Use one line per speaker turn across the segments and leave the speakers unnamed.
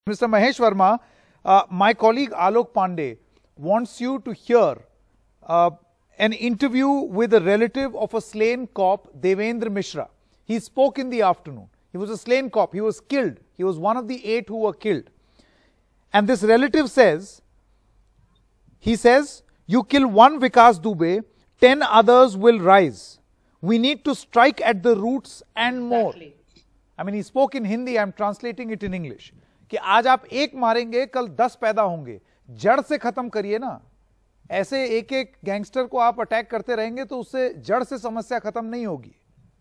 Mr. Mahesh Verma, my colleague Alok Pandey wants you to hear an interview with a relative of a slain cop, Devendra Mishra. He spoke in the afternoon. He was a slain cop. He was killed. He was one of the 8 who were killed. And this relative says, he says, you kill one Vikas Dubey, 10 others will rise. We need to strike at the roots and more. I mean, he spoke in Hindi. I'm translating it in English. कि आज आप एक मारेंगे, कल 10 पैदा होंगे. जड़ से खत्म करिए ना. ऐसे एक एक गैंगस्टर को आप अटैक करते रहेंगे तो उससे जड़ से समस्या खत्म नहीं होगी.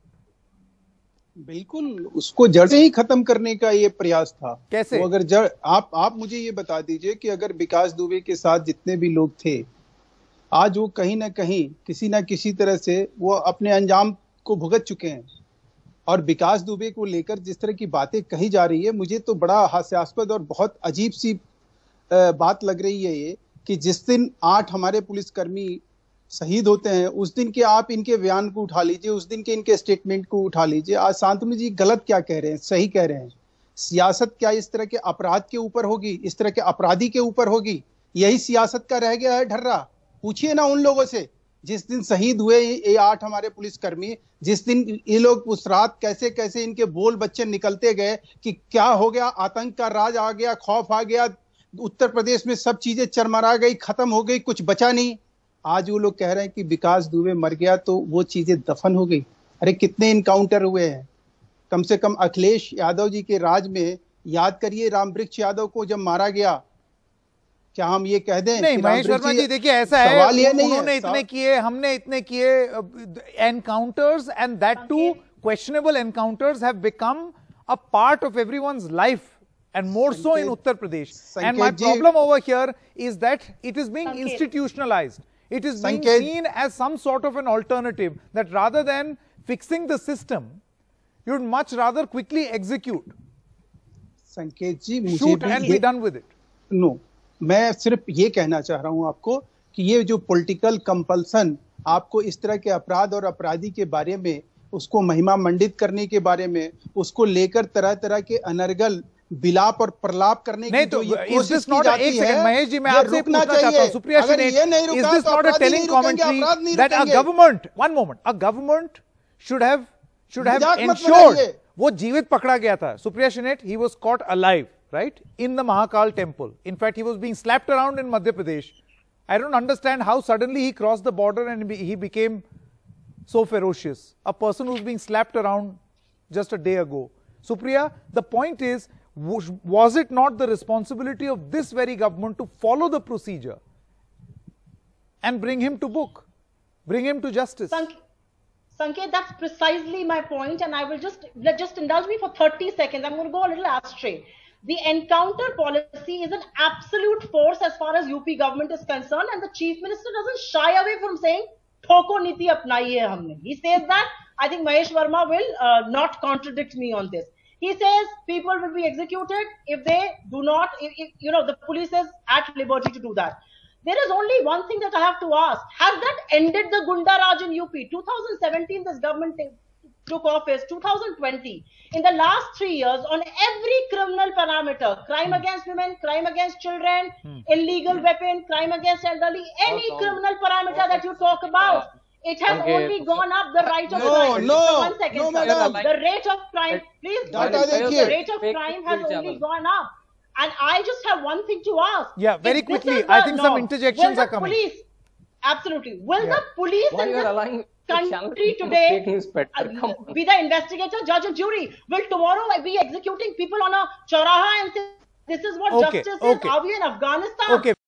बिल्कुल, उसको जड़ से ही खत्म करने का ये प्रयास था.
कैसे?
तो अगर जड़ आप मुझे ये बता दीजिए कि अगर विकास दुबे के साथ जितने भी लोग थे, आज वो कहीं ना कहीं किसी ना किसी तरह से वो अपने अंजाम को भुगत चुके हैं. और विकास दुबे को लेकर जिस तरह की बातें कही जा रही है, मुझे तो बड़ा हास्यास्पद और बहुत अजीब सी बात लग रही है ये कि जिस दिन 8 हमारे पुलिसकर्मी शहीद होते हैं, उस दिन के आप इनके बयान को उठा लीजिए, उस दिन के इनके स्टेटमेंट को उठा लीजिए. आज शांतनु जी गलत क्या कह रहे हैं, सही कह रहे हैं. सियासत क्या इस तरह के अपराध के ऊपर होगी, इस तरह के अपराधी के ऊपर होगी? यही सियासत का रह गया है ढर्रा. पूछिए ना उन लोगों से जिस दिन शहीद हुए ये 8 हमारे पुलिसकर्मी, जिस दिन ये लोग उस रात कैसे कैसे इनके बोल बच्चे निकलते गए कि क्या हो गया, आतंक का राज आ गया, खौफ आ गया, उत्तर प्रदेश में सब चीजें चरमरा गई, खत्म हो गई, कुछ बचा नहीं. आज वो लोग कह रहे हैं कि विकास दुबे मर गया तो वो चीजें दफन हो गई. अरे कितने इनकाउंटर हुए हैं. कम से कम अखिलेश यादव जी के राज में याद करिए, रामवृक्ष यादव को जब मारा गया, क्या हम ये कह दें?
नहीं महेश वर्मा जी, देखिए ऐसा है, उन्होंने इतने किए, हमने इतने किए. Encounters and that too questionable encounters have become a part of everyone's life and more so in Uttar Pradesh. And my problem over here is that it is being institutionalized. It is being seen as some sort of an alternative, that rather than fixing the system, you would much rather quickly execute,
संकेत जी,
shoot and be done with it.
No. मैं सिर्फ ये कहना चाह रहा हूं आपको कि ये जो पॉलिटिकल कंपल्सन आपको इस तरह के अपराध और अपराधी के बारे में, उसको महिमा मंडित करने के बारे में, उसको लेकर तरह तरह के अनर्गल विलाप और प्रलाप करने की जो ये कोशिश की जाती है,
महेश जी, मैं आपसे पूछना चाहता हूं, Supriya शिनेट, is this not a telling commentary that a government, one moment, a government should have ensured, वो जीवित पकड़ा गया था. Supriya शिनेट, he was caught alive, right, in the Mahakal temple. In fact, he was being slapped around in Madhya Pradesh. I don't understand how suddenly he crossed the border and he became so ferocious. A person who's being slapped around just a day ago. Supriya, the point is, was it not the responsibility of this very government to follow the procedure and bring him to book, bring him to justice?
Sanket, that's precisely my point, and I will just indulge me for 30 seconds. I'm going to go a little astray. The encounter policy is an absolute force as far as UP government is concerned, and the Chief Minister doesn't shy away from saying, "Thoko niti apnai hai humne." He says that. I think Mahesh Verma will not contradict me on this. He says people will be executed if they do not, if the police is at liberty to do that. There is only one thing that I have to ask. Has that ended the Gunda Raj in UP? 2017, this government took office. 2020. In the last 3 years, on every criminal parameter, crime against women, crime against children, illegal weapon, crime against elderly, any criminal parameter that you talk about, it has only gone up. The rate of crime. One second, the rate of crime, please. The rate of crime has only gone up. And I just have one thing to ask.
Yeah, very quickly. I think some interjections are coming.
Police, absolutely. Will the police in this country today be the investigator, judge, and jury? Will tomorrow be executing people on a charaha and say, this is what justice is? Are we in Afghanistan?
Okay.